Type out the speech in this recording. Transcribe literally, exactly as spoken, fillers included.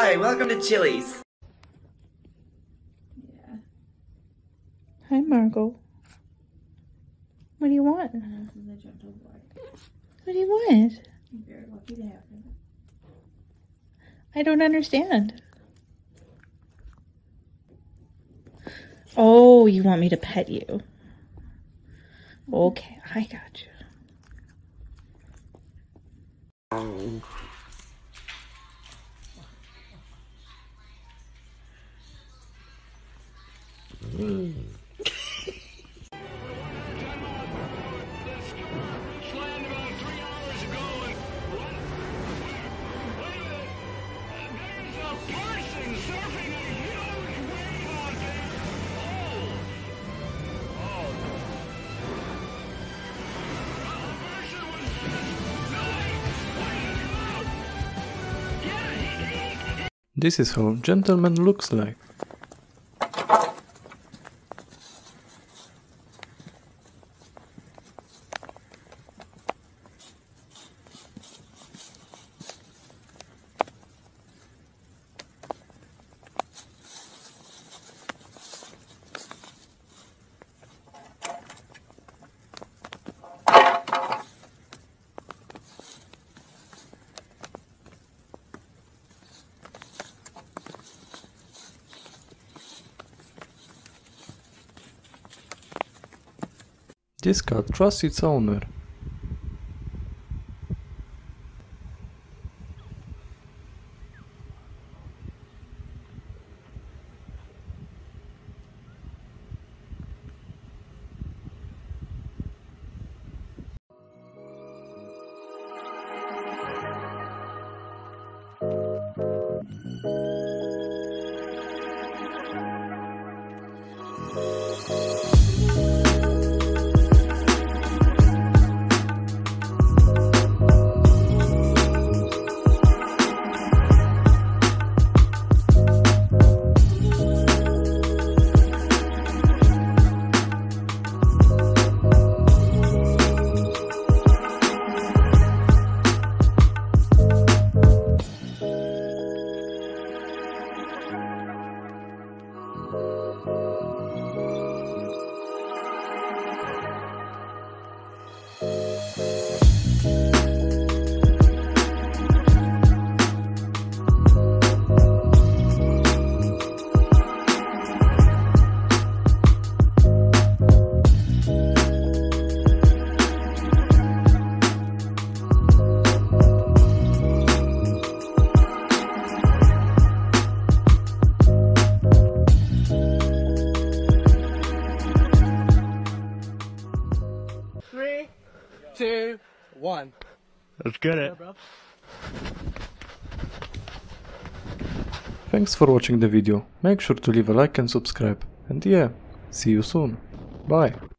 Hi, welcome to Chili's. Yeah. Hi, Margot. What do you want? This is a gentle boy. What do you want? You're very lucky to have him. I don't understand. Oh, you want me to pet you? Okay, I got you. Mm. This is how a gentleman looks like. This cat trusts its owner. Three, two, one. Let's get it. Yeah, Thanks for watching the video. Make sure to leave a like and subscribe. And yeah, see you soon. Bye.